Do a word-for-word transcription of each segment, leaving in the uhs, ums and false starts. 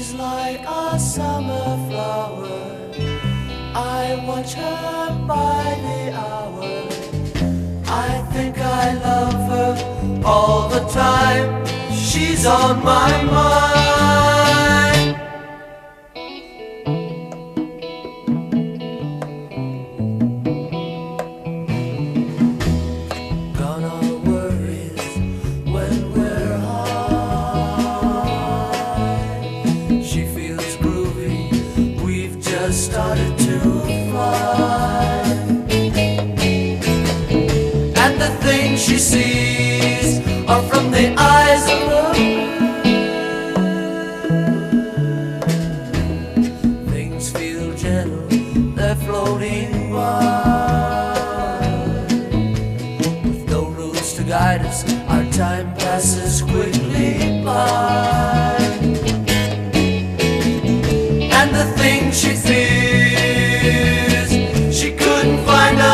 She's like a summer flower. I watch her by the hour. I think I love her all the time. She's on my mind. Gone are worries when we're high. She feels groovy, we've just started to fly. And the things she sees are from the eyes of her. Things feel gentle, they're floating by. With no rules to guide us, our time passes quickly by. And the things she fears, she couldn't find a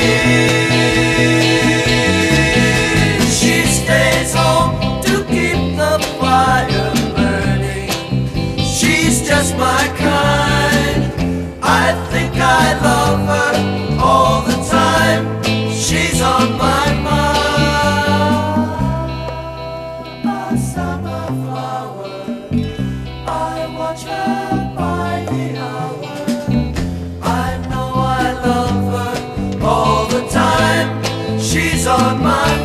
peace. She stays home to keep the fire burning. She's just my kind. I think I love her all the time. She's on my mind. A summer flower, I watch her by the hour. I know I love her all the time. She's on my